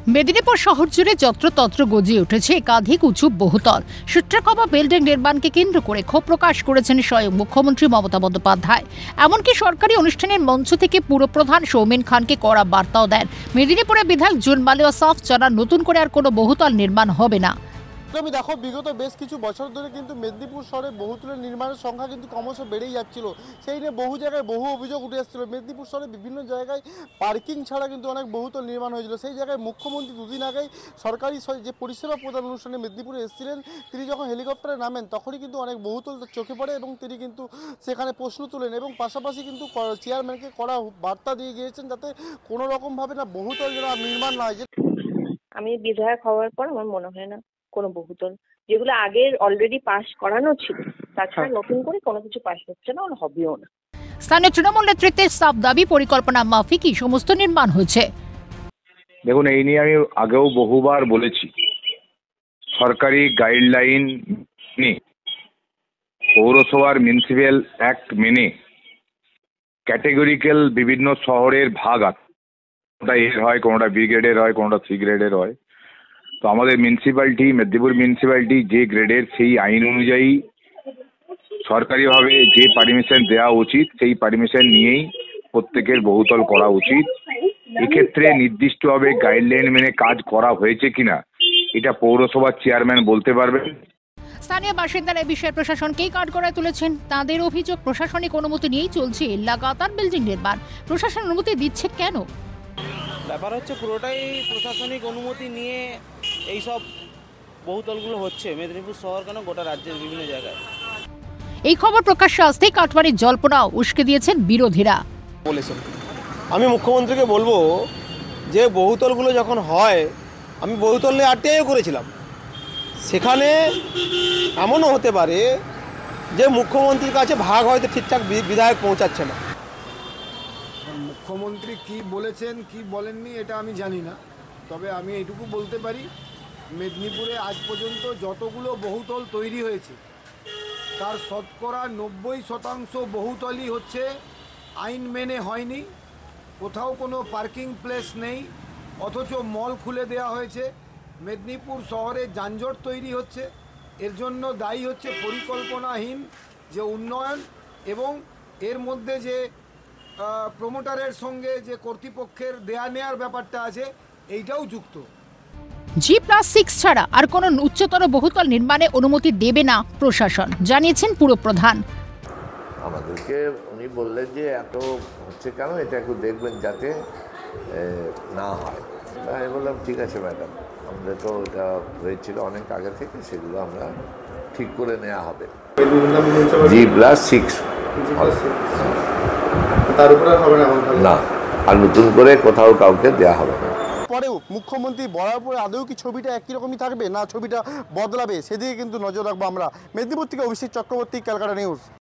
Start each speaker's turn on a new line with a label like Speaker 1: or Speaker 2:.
Speaker 1: মেদিনীপুর শহর জুড়ে যত্রতত্র গজিয়ে উঠেছে একাধিক উঁচু বহুতল। সূত্রকমা বিল্ডিং নির্মাণকে কেন্দ্র করে ক্ষোভ প্রকাশ করেছেন স্বয়ং মুখ্যমন্ত্রী মমতা বন্দ্যোপাধ্যায়। এমনকি সরকারি অনুষ্ঠানের মঞ্চ থেকে পুরপ্রধান সৌমেন খানকে কড়া বার্তাও দেন। মেদিনীপুরে বিধায়ক জুন মালিয়া সাফ জানান, নতুন করে আর কোনো বহুতল নির্মাণ হবে না।
Speaker 2: তুমি দেখো বিগত বেশ কিছু বছর ধরে কিন্তু মেদিনীপুর শহরে বহুতলের নির্মাণের সংখ্যা কিন্তু ক্রমশ বেড়েই যাচ্ছিল। সেই নিয়ে বহু জায়গায় বহু অভিযোগ উঠে এসেছিল। মেদিনীপুর শহরে বিভিন্ন জায়গায় পার্কিং ছাড়া কিন্তু অনেক বহুতল নির্মাণ হয়েছিল। সেই জায়গায় মুখ্যমন্ত্রী দুদিন আগেই সরকারি যে পরিষেবা প্রদান অনুষ্ঠানে মেদিনীপুরে এসেছিলেন, তিনি যখন হেলিকপ্টারে নামেন তখনই কিন্তু অনেক বহুতল চোখে পড়ে এবং তিনি কিন্তু সেখানে প্রশ্ন তুলেন এবং পাশাপাশি কিন্তু চেয়ারম্যানকে কড়া বার্তা দিয়ে গিয়েছেন যাতে কোনো রকমভাবে না বহুতল যেন নির্মাণ না হয়।
Speaker 3: আমি বিধায়ক হওয়ার পর আমার মনে হয় না কোনো বহুতল, যেগুলো আগের অলরেডি পাস করানো ছিল, তাছাড়া নতুন করে কোনো কিছু পাস হচ্ছে না, আর হবেও না।
Speaker 1: স্থানীয় তৃণমূল নেতৃত্বের সাফ দাবি, পরিকল্পনা মাফিকই সমস্ত নির্মাণ হয়েছে।
Speaker 4: দেখুন, এই নিয়ে আমি আগেও বহুবার বলেছি, সরকারি গাইডলাইন নিয়ে পৌরসভার মিউনিসিপ্যাল অ্যাক্ট মেনে ক্যাটেগরিক্যাল বিভিন্ন শহরের ভাগ আছে। কোনোটা এর হয়, কোনোটা বি গ্রেডের হয়, কোনোটা সি গ্রেডের হয়। তো আমাদের মিউনিসিপ্যালিটি, মেদিনীপুর মিউনিসিপ্যালিটি যে গ্রেডের, সেই আইন অনুযায়ী সরকারিভাবে যে পারমিশন দেওয়া উচিত সেই পারমিশন নিয়েই প্রত্যেকের বহুতল করা উচিত। এক্ষেত্রে নির্দিষ্টভাবে গাইডলাইন মেনে কাজ করা হয়েছে কিনা এটা পৌরসভার চেয়ারম্যান বলতে পারবেন।
Speaker 1: স্থানীয় বাসিন্দারা এই বিষয়ে প্রশাসনকেই কাঠগড়ায় তুলেছেন। তাদের অভিযোগ, প্রশাসনিক অনুমতি নিয়েই চলছে লাগাতার বিল্ডিং নির্মাণ। প্রশাসন অনুমতি দিচ্ছে কেন?
Speaker 5: ব্যাপার হচ্ছে পুরোটাই প্রশাসনিক অনুমতি নিয়ে এইসব বহুতলগুলো হচ্ছে মেদিনীপুর শহর কেন, গোটা রাজ্যের বিভিন্ন জায়গায়।
Speaker 1: এই খবর প্রকাশ্যে আসতেই কাটমানির জল্পনাও উস্কে দিয়েছেন বিরোধীরা।
Speaker 6: বলেছেন, আমি মুখ্যমন্ত্রীকে বলবো যে বহুতলগুলো যখন হয়, আমি বহুতল নিয়ে আরটিআইও করেছিলাম, সেখানে এমনও হতে পারে যে মুখ্যমন্ত্রীর কাছে ভাগ হয়তো ঠিকঠাক বিধায়ক পৌঁছাচ্ছে না।
Speaker 7: মুখ্যমন্ত্রী কি বলেছেন কি বলেননি এটা আমি জানি না, তবে আমি এইটুকু বলতে পারি, মেদিনীপুরে আজ পর্যন্ত যতগুলো বহুতল তৈরি হয়েছে তার শতকরা 90% বহুতলই হচ্ছে আইন মেনে হয়নি। কোথাও কোনো পার্কিং প্লেস নেই, অথচ মল খুলে দেওয়া হয়েছে। মেদিনীপুর শহরে যানজট তৈরি হচ্ছে। এর জন্য দায়ী হচ্ছে পরিকল্পনাহীন যে উন্নয়ন, এবং এর মধ্যে যে প্রমোটারের সঙ্গে যে কর্তৃপক্ষের দেয়া নেয়ার ব্যাপারটা আছে, এইটাও যুক্ত।
Speaker 1: G+6 ছাড়া আর কোনো উচ্চতর বহুতল নির্মাণে অনুমতি দেবে না প্রশাসন, জানিয়েছেন পুরপ্রধান।
Speaker 8: আমাদেরকে উনি বললেন যে এত হচ্ছে কেন, এটা একটু দেখবেন যাতে না হয়। আমি বললাম ঠিক আছে ম্যাডাম, আমাদের তো এটা হয়েছিল অনেক আগে থেকে, সেগুলো আমরা ঠিক করে নেওয়া হবে। G+6
Speaker 2: তার উপরে হবে না,
Speaker 8: আর নতুন করে কোথাও কাউকে দেওয়া হবে না।
Speaker 2: পরেও মুখ্যমন্ত্রী বলার পরে আদৌ কি ছবিটা একই রকমই থাকবে না ছবিটা বদলাবে, সেদিকে কিন্তু নজর রাখবো আমরা। মেদিনীপুর থেকে অভিষেক চক্রবর্তী, ক্যালকাটা নিউজ।